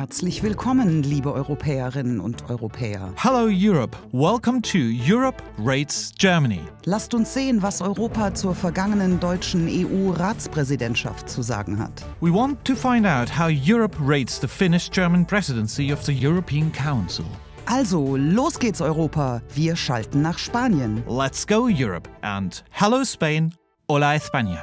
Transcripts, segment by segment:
Herzlich willkommen, liebe Europäerinnen und Europäer. Hello Europe, welcome to Europe Rates Germany. Lasst uns sehen, was Europa zur vergangenen deutschen EU-Ratspräsidentschaft zu sagen hat. We want to find out how Europe rates the Finnish German presidency of the European Council. Also, los geht's Europa, wir schalten nach Spanien. Let's go Europe and hello Spain, hola España.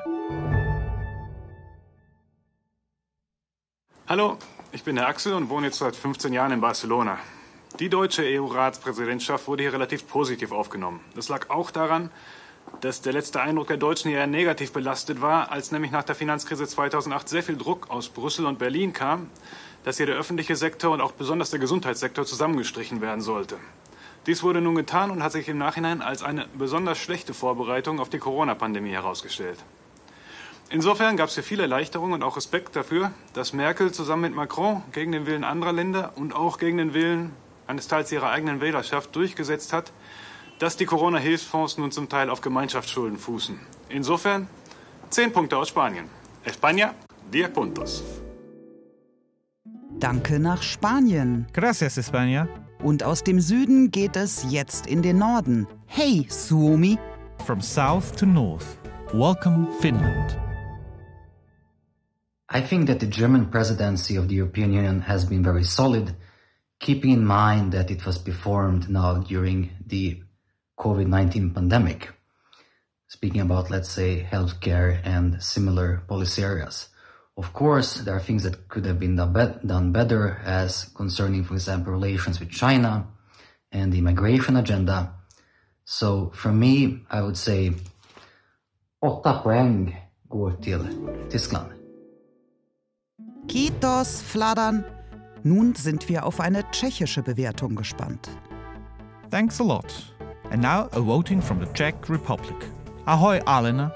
Hallo, ich bin der Axel und wohne jetzt seit 15 Jahren in Barcelona. Die deutsche EU-Ratspräsidentschaft wurde hier relativ positiv aufgenommen. Das lag auch daran, dass der letzte Eindruck der Deutschen eher negativ belastet war, als nämlich nach der Finanzkrise 2008 sehr viel Druck aus Brüssel und Berlin kam, dass hier der öffentliche Sektor und auch besonders der Gesundheitssektor zusammengestrichen werden sollte. Dies wurde nun getan und hat sich im Nachhinein als eine besonders schlechte Vorbereitung auf die Corona-Pandemie herausgestellt. Insofern gab es hier viel Erleichterung und auch Respekt dafür, dass Merkel zusammen mit Macron gegen den Willen anderer Länder und auch gegen den Willen eines Teils ihrer eigenen Wählerschaft durchgesetzt hat, dass die Corona-Hilfsfonds nun zum Teil auf Gemeinschaftsschulden fußen. Insofern 10 Punkte aus Spanien. España, 10 puntos. Danke nach Spanien. Gracias España. Und aus dem Süden geht es jetzt in den Norden. Hey, Suomi. From south to north, welcome Finland. I think that the German presidency of the European Union has been very solid, keeping in mind that it was performed now during the COVID-19 pandemic. Speaking about, let's say, healthcare and similar policy areas. Of course, there are things that could have been done better, as concerning, for example, relations with China and the migration agenda. So, for me, I would say 8 poäng går till Tyskland. Kitos, Fladern. Nun sind wir auf eine tschechische Bewertung gespannt. Thanks a lot. And now a voting from the Czech Republic. Ahoj Alena.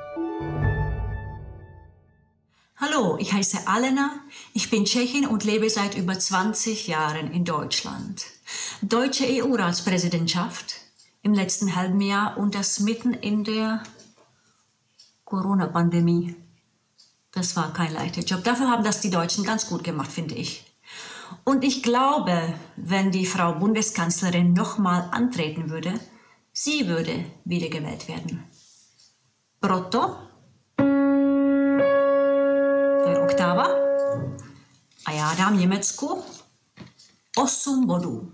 Hallo, ich heiße Alena, ich bin Tschechin und lebe seit über 20 Jahren in Deutschland. Deutsche EU-Ratspräsidentschaft im letzten halben Jahr und das mitten in der Corona-Pandemie. Das war kein leichter Job. Dafür haben das die Deutschen ganz gut gemacht, finde ich. Und ich glaube, wenn die Frau Bundeskanzlerin nochmal antreten würde, sie würde wiedergewählt werden. Proto, to je oktava, a já dám Německu 8 bodů.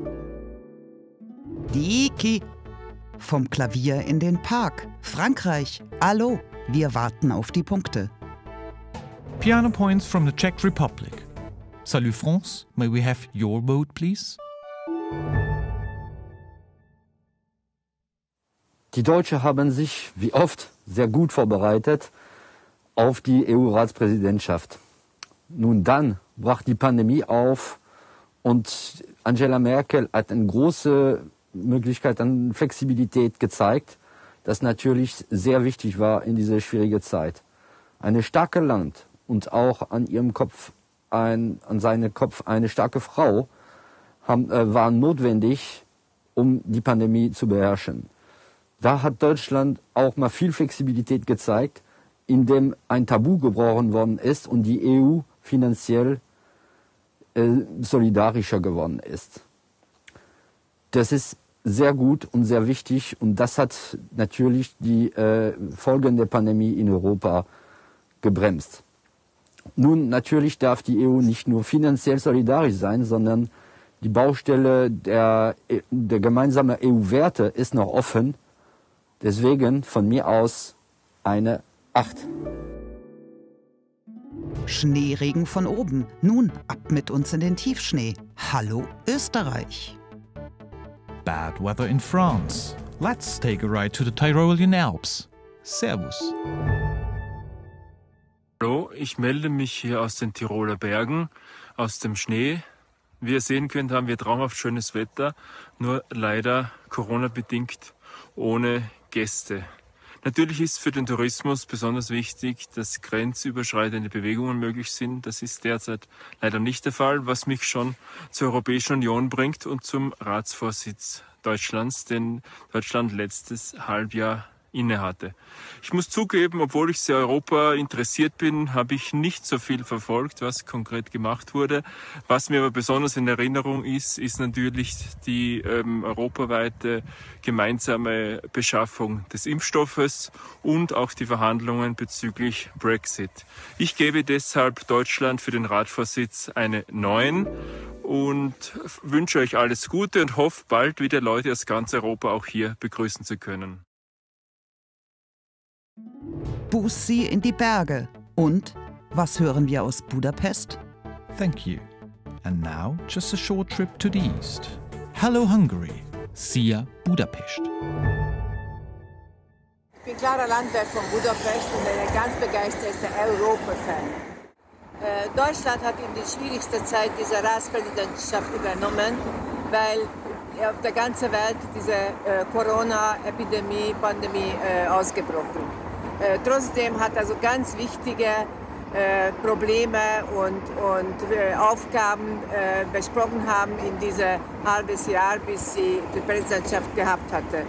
Diki. Vom Klavier in den Park. Frankreich. Hallo, wir warten auf die Punkte. Piano points from the Czech Republic. Salut France, may we have your vote please? Die Deutschen haben sich, wie oft, sehr gut vorbereitet auf die EU-Ratspräsidentschaft. Nun dann brach die Pandemie auf und Angela Merkel hat eine große Möglichkeit an Flexibilität gezeigt, das natürlich sehr wichtig war in dieser schwierigen Zeit. Eine starke Land und auch an ihrem Kopf, an seinem Kopf eine starke Frau waren notwendig, um die Pandemie zu beherrschen. Da hat Deutschland auch mal viel Flexibilität gezeigt, indem ein Tabu gebrochen worden ist und die EU finanziell solidarischer geworden ist. Das ist sehr gut und sehr wichtig und das hat natürlich die Folgen der Pandemie in Europa gebremst. Nun, natürlich darf die EU nicht nur finanziell solidarisch sein, sondern die Baustelle der gemeinsamen EU-Werte ist noch offen. Deswegen von mir aus eine 8. Schneeregen von oben. Nun ab mit uns in den Tiefschnee. Hallo Österreich. Bad weather in France. Let's take a ride to the Tyrolean Alps. Servus. Hallo, ich melde mich hier aus den Tiroler Bergen, aus dem Schnee. Wie ihr sehen könnt, haben wir traumhaft schönes Wetter, nur leider Corona-bedingt ohne Gäste. Natürlich ist für den Tourismus besonders wichtig, dass grenzüberschreitende Bewegungen möglich sind. Das ist derzeit leider nicht der Fall, was mich schon zur Europäischen Union bringt und zum Ratsvorsitz Deutschlands, den Deutschland letztes Halbjahr innehatte. Ich muss zugeben, obwohl ich sehr Europa interessiert bin, habe ich nicht so viel verfolgt, was konkret gemacht wurde. Was mir aber besonders in Erinnerung ist, ist natürlich die europaweite gemeinsame Beschaffung des Impfstoffes und auch die Verhandlungen bezüglich Brexit. Ich gebe deshalb Deutschland für den Ratsvorsitz eine 9 und wünsche euch alles Gute und hoffe, bald wieder Leute aus ganz Europa auch hier begrüßen zu können. Bussi in die Berge. Und was hören wir aus Budapest? Thank you. And now, just a short trip to the east. Hello Hungary. Szia Budapest. Ich bin Clara Landwehr von Budapest und eine ganz begeisterte Europa-Fan. Deutschland hat in die schwierigste Zeit dieser Ratspräsidentschaft übernommen, weil auf der ganzen Welt diese Corona-Epidemie, Pandemie ausgebrochen. Trotzdem hat also ganz wichtige Probleme und Aufgaben besprochen haben in diesem halbes Jahr, bis sie die Präsidentschaft gehabt hatte.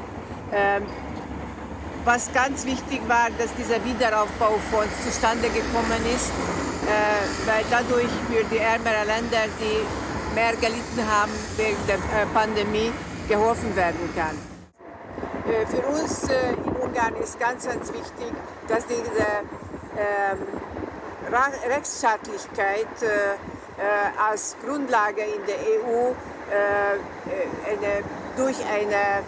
Was ganz wichtig war, dass dieser Wiederaufbaufonds zustande gekommen ist, weil dadurch für die ärmeren Länder, die mehr gelitten haben wegen der Pandemie, geholfen werden kann. Für uns in Ungarn ist ganz wichtig, dass diese Rechtsstaatlichkeit als Grundlage in der EU durch einen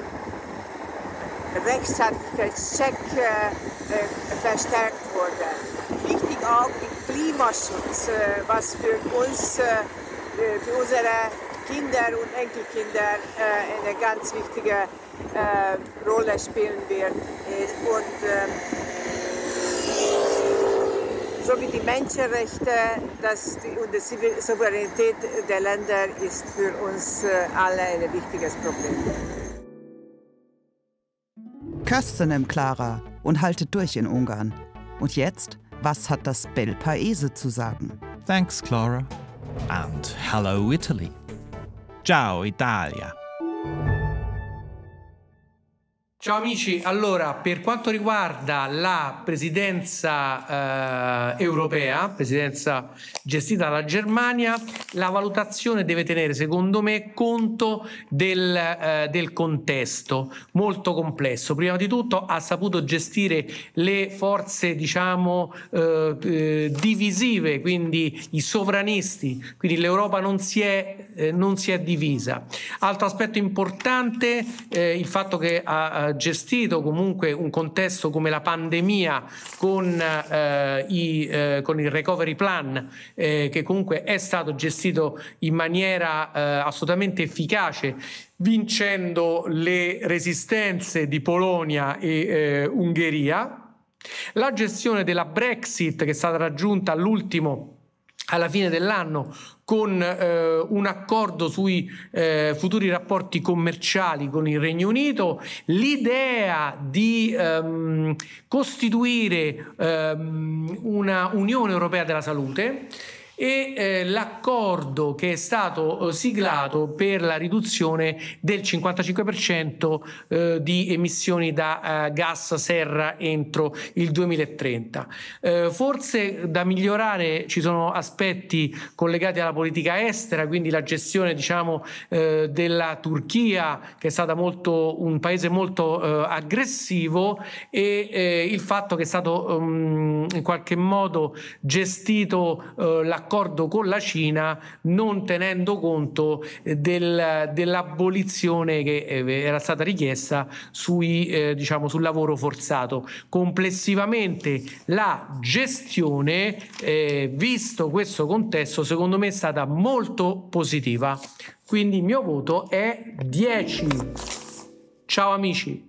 Rechtsstaatlichkeitscheck verstärkt wurde. Wichtig auch der Klimaschutz, was für uns, für unsere Kinder und Enkelkinder eine ganz wichtige Rolle spielen wird. Sowie die Menschenrechte und die Souveränität der Länder ist für uns alle ein wichtiges Problem. Köszönöm, Clara, und haltet durch in Ungarn. Und jetzt, was hat das Bel Paese zu sagen? Thanks, Clara. And hello, Italy. Ciao, Italia. Ciao amici, allora per quanto riguarda la presidenza europea, presidenza gestita dalla Germania, la valutazione deve tenere secondo me conto del contesto molto complesso. Prima di tutto ha saputo gestire le forze diciamo divisive, quindi i sovranisti, quindi l'Europa non si è divisa. Altro aspetto importante il fatto che ha gestito comunque un contesto come la pandemia con il recovery plan che comunque è stato gestito in maniera assolutamente efficace, vincendo le resistenze di Polonia e Ungheria. La gestione della Brexit che è stata raggiunta alla fine dell'anno con un accordo sui futuri rapporti commerciali con il Regno Unito, l'idea di costituire una Unione Europea della Salute e l'accordo che è stato siglato per la riduzione del 55% di emissioni da gas serra entro il 2030. Forse da migliorare ci sono aspetti collegati alla politica estera, quindi la gestione diciamo della Turchia, che è stata un paese molto aggressivo, e il fatto che è stato in qualche modo gestito l'accordo con la Cina non tenendo conto dell'abolizione che era stata richiesta sul lavoro forzato. Complessivamente la gestione, visto questo contesto, secondo me è stata molto positiva. Quindi il mio voto è 10. Ciao amici.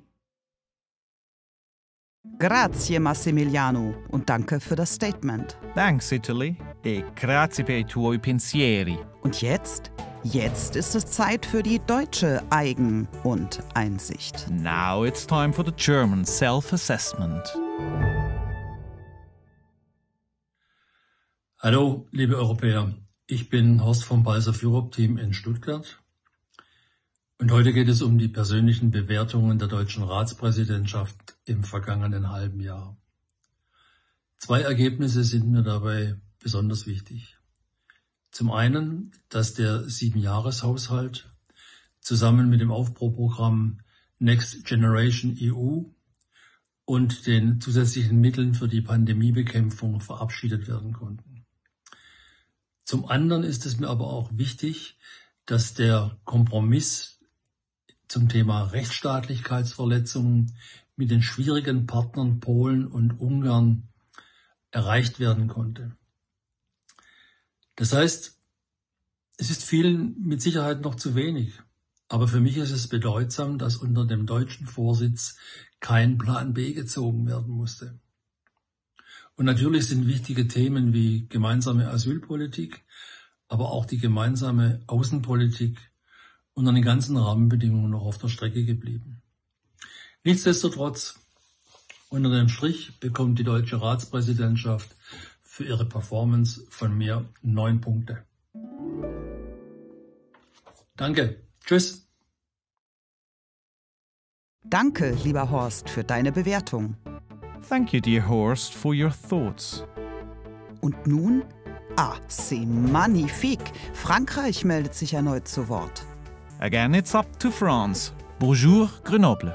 Grazie Massimiliano und danke für das Statement. Thanks, Italy. E grazie per i tuoi pensieri. Und jetzt? Jetzt ist es Zeit für die deutsche Eigen- und Einsicht. Now it's time for the German self-assessment. Hallo, liebe Europäer. Ich bin Horst vom Pulse of Europe Team in Stuttgart. Und heute geht es um die persönlichen Bewertungen der deutschen Ratspräsidentschaft im vergangenen halben Jahr. 2 Ergebnisse sind mir dabei besonders wichtig. Zum einen, dass der 7-Jahreshaushalt zusammen mit dem Aufbauprogramm Next Generation EU und den zusätzlichen Mitteln für die Pandemiebekämpfung verabschiedet werden konnten. Zum anderen ist es mir aber auch wichtig, dass der Kompromiss zum Thema Rechtsstaatlichkeitsverletzungen mit den schwierigen Partnern Polen und Ungarn erreicht werden konnte. Das heißt, es ist vielen mit Sicherheit noch zu wenig. Aber für mich ist es bedeutsam, dass unter dem deutschen Vorsitz kein Plan B gezogen werden musste. Und natürlich sind wichtige Themen wie gemeinsame Asylpolitik, aber auch die gemeinsame Außenpolitik unter den ganzen Rahmenbedingungen noch auf der Strecke geblieben. Nichtsdestotrotz, unter dem Strich bekommt die deutsche Ratspräsidentschaft für ihre Performance von mir 9 Punkte. Danke. Tschüss. Danke, lieber Horst, für deine Bewertung. Thank you, dear Horst, for your thoughts. Und nun? C'est magnifique. Frankreich meldet sich erneut zu Wort. Again, it's up to France. Bonjour, Grenoble.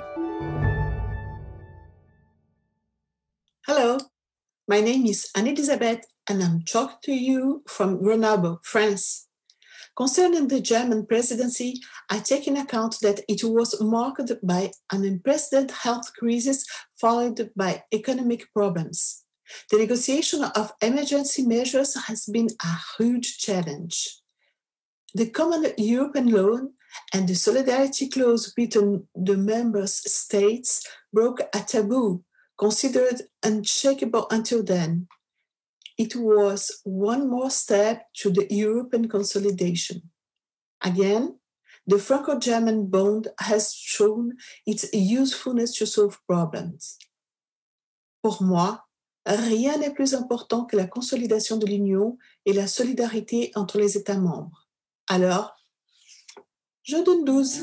Hello, my name is Anne-Elisabeth and I'm talking to you from Grenoble, France. Concerning the German presidency, I take in account that it was marked by an unprecedented health crisis followed by economic problems. The negotiation of emergency measures has been a huge challenge. The common European loan and the solidarity clause between the member states broke a taboo considered unshakable until then. It was one more step to the European consolidation. Again, the Franco-German bond has shown its usefulness to solve problems. Pour moi, rien n'est plus important que la consolidation de l'Union et la solidarité entre les États membres. Alors, je donne 12.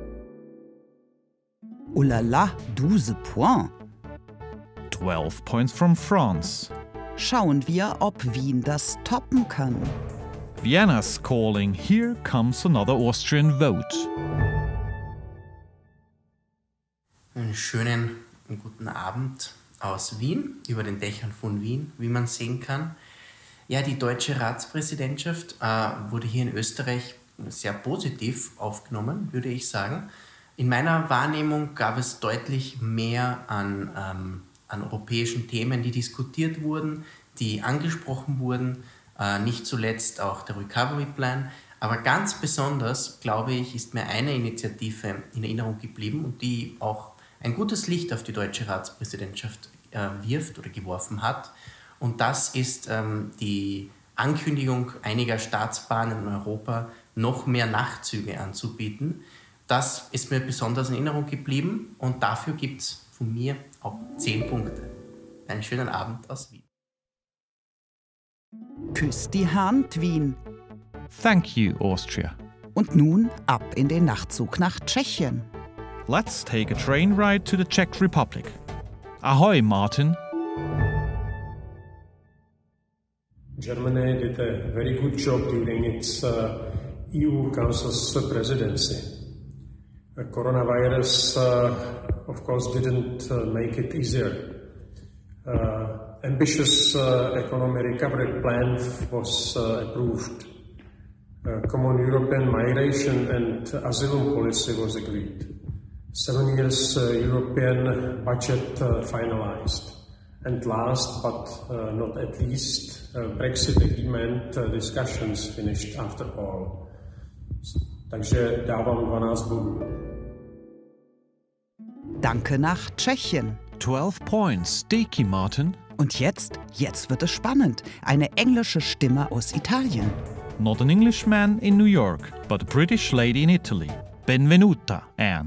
Oh là là, 12 points. 12 points from France. Schauen wir, ob Wien das toppen kann. Vienna's calling. Here comes another Austrian vote. Einen schönen guten Abend aus Wien, über den Dächern von Wien, wie man sehen kann. Ja, die deutsche Ratspräsidentschaft wurde hier in Österreich sehr positiv aufgenommen, würde ich sagen. In meiner Wahrnehmung gab es deutlich mehr an europäischen Themen, die diskutiert wurden, die angesprochen wurden, nicht zuletzt auch der Recovery Plan. Aber ganz besonders, glaube ich, ist mir eine Initiative in Erinnerung geblieben und die auch ein gutes Licht auf die deutsche Ratspräsidentschaft wirft oder geworfen hat. Und das ist die Ankündigung einiger Staatsbahnen in Europa, noch mehr Nachtzüge anzubieten. Das ist mir besonders in Erinnerung geblieben und dafür gibt es von mir auch 10 Punkte. Einen schönen Abend aus Wien. Küsst die Hand, Wien. Thank you, Austria. Und nun ab in den Nachtzug nach Tschechien. Let's take a train ride to the Czech Republic. Ahoy, Martin. Germany did a very good job during its EU Council's presidency. The coronavirus, of course, didn't make it easier. Ambitious economic recovery plan was approved. Common European migration and asylum policy was agreed. 7 years European budget finalized. And last but not at least, Brexit agreement discussions finished after all. Takže dávám 12 bodů. Danke nach Tschechien. 12 points. Deki, Martin. Und jetzt wird es spannend. Eine englische Stimme aus Italien. Not an Englishman in New York, but a British lady in Italy. Benvenuta, Anne.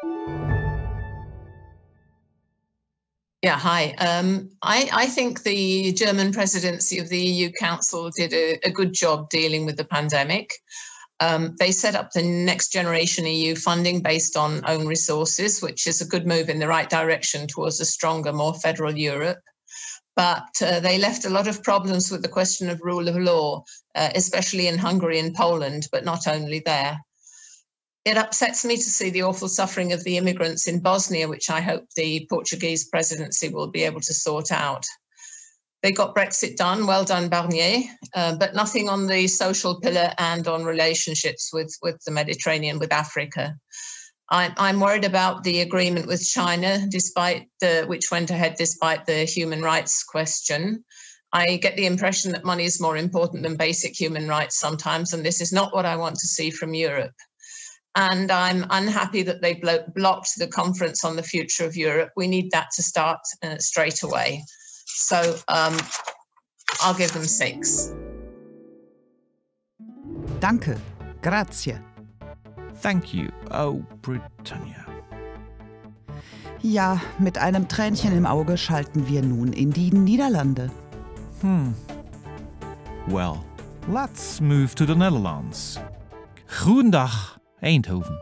Yeah, hi. I think the German presidency of the EU Council did a good job dealing with the pandemic. They set up the Next Generation EU funding based on own resources, which is a good move in the right direction towards a stronger, more federal Europe. But they left a lot of problems with the question of rule of law, especially in Hungary and Poland, but not only there. It upsets me to see the awful suffering of the immigrants in Bosnia, which I hope the Portuguese presidency will be able to sort out. They got Brexit done, well done Barnier, but nothing on the social pillar and on relationships with the Mediterranean, with Africa. I'm worried about the agreement with China, which went ahead despite the human rights question. I get the impression that money is more important than basic human rights sometimes, and this is not what I want to see from Europe. And I'm unhappy that they blocked the conference on the future of Europe. We need that to start straight away. So I'll give them 6. Danke, grazie. Thank you, oh Britannia. Ja, mit einem Tränchen im Auge schalten wir nun in die Niederlande. Well, let's move to the Netherlands. Goedendag, Eindhoven.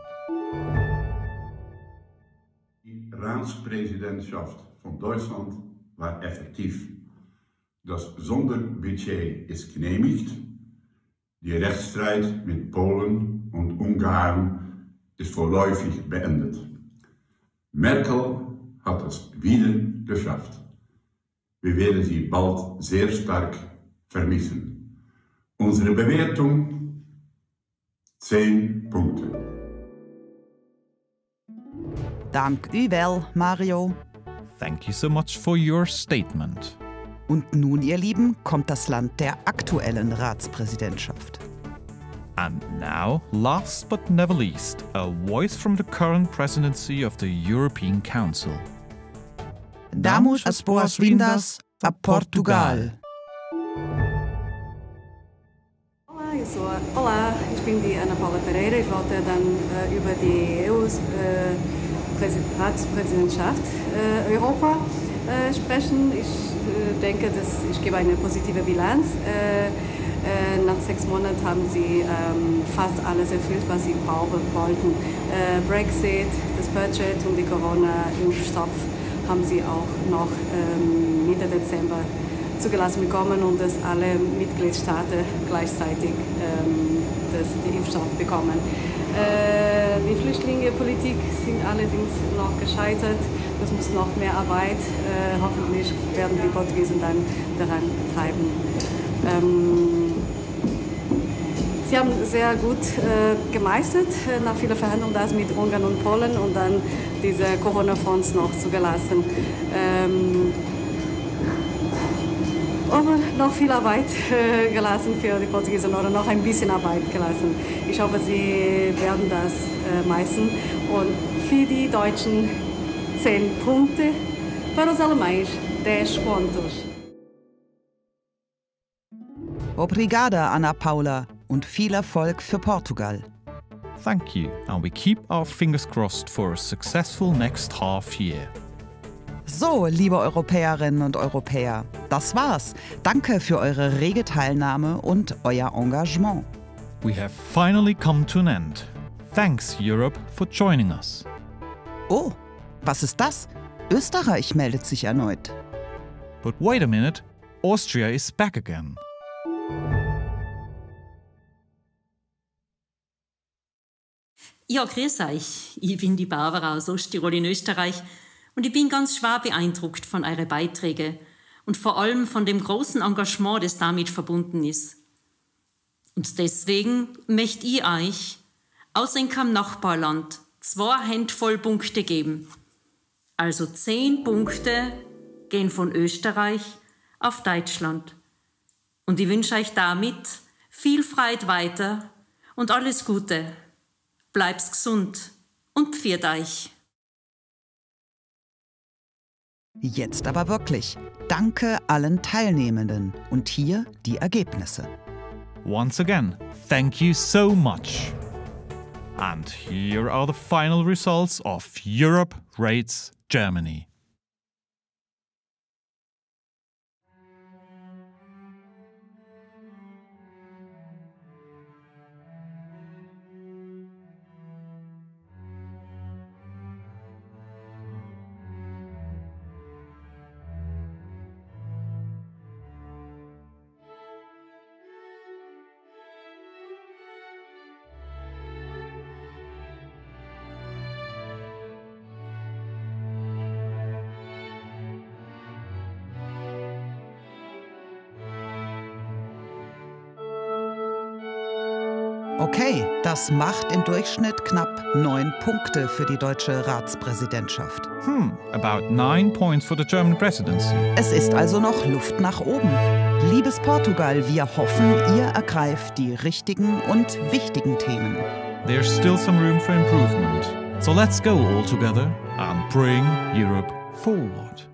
Die Ratspräsidentschaft von Deutschland war effektiv. Das Sonderbudget ist genehmigt. Die Rechtsstreit mit Polen und Ungarn ist vorläufig beendet. Merkel hat es wieder geschafft. Wir werden sie bald sehr stark vermissen. Unsere Bewertung 10 Punkte. Dank u wel, Mario. Thank you so much for your statement. Und nun, ihr Lieben, kommt das Land der aktuellen Ratspräsidentschaft. And now, last but never least, a voice from the current presidency of the European Council. Damos as boas-vindas a Portugal. Olá, ich bin die Ana Paula Pereira. Ich wollte dann über die EU-Ratspräsidentschaft Europa sprechen. Ich denke, dass ich gebe eine positive Bilanz. Nach 6 Monaten haben sie fast alles erfüllt, was sie brauchen wollten. Brexit, das Budget und die Corona-Impfstoff haben sie auch noch Mitte Dezember zugelassen bekommen und dass alle Mitgliedstaaten gleichzeitig die Impfstoff bekommen. Die Flüchtlingepolitik sind allerdings noch gescheitert. Das muss noch mehr Arbeit. Hoffentlich werden die Portugiesen dann daran treiben. Sie haben sehr gut gemeistert, nach vielen Verhandlungen das mit Ungarn und Polen und dann diese Corona-Fonds noch zugelassen. Aber noch viel Arbeit gelassen für die Portugiesen oder noch ein bisschen Arbeit gelassen. Ich hoffe, sie werden das meistern. Und für die Deutschen 10 Punkte, para os alemães 10 pontos. Obrigada, Ana Paula, und viel Erfolg für Portugal. Thank you, and we keep our fingers crossed for a successful next half year. So, liebe Europäerinnen und Europäer, das war's. Danke für eure rege Teilnahme und euer Engagement. We have finally come to an end. Thanks, Europe, for joining us. Oh, was ist das? Österreich meldet sich erneut. But wait a minute, Austria is back again. Ja, grüß euch. Ich bin die Barbara aus Osttirol in Österreich und ich bin ganz schwer beeindruckt von euren Beiträgen und vor allem von dem großen Engagement, das damit verbunden ist. Und deswegen möchte ich euch aus einem Nachbarland 2 Handvoll Punkte geben. Also 10 Punkte gehen von Österreich auf Deutschland. Und ich wünsche euch damit viel Freude weiter und alles Gute. Bleibt gesund und pfiat euch. Jetzt aber wirklich. Danke allen Teilnehmenden. Und hier die Ergebnisse. Once again, thank you so much. And here are the final results of Europe Rates Germany. Okay, das macht im Durchschnitt knapp 9 Punkte für die deutsche Ratspräsidentschaft. About 9 points for the German presidency. Es ist also noch Luft nach oben. Liebes Portugal, wir hoffen, ihr ergreift die richtigen und wichtigen Themen. There's still some room for improvement. So let's go all together and bring Europe forward.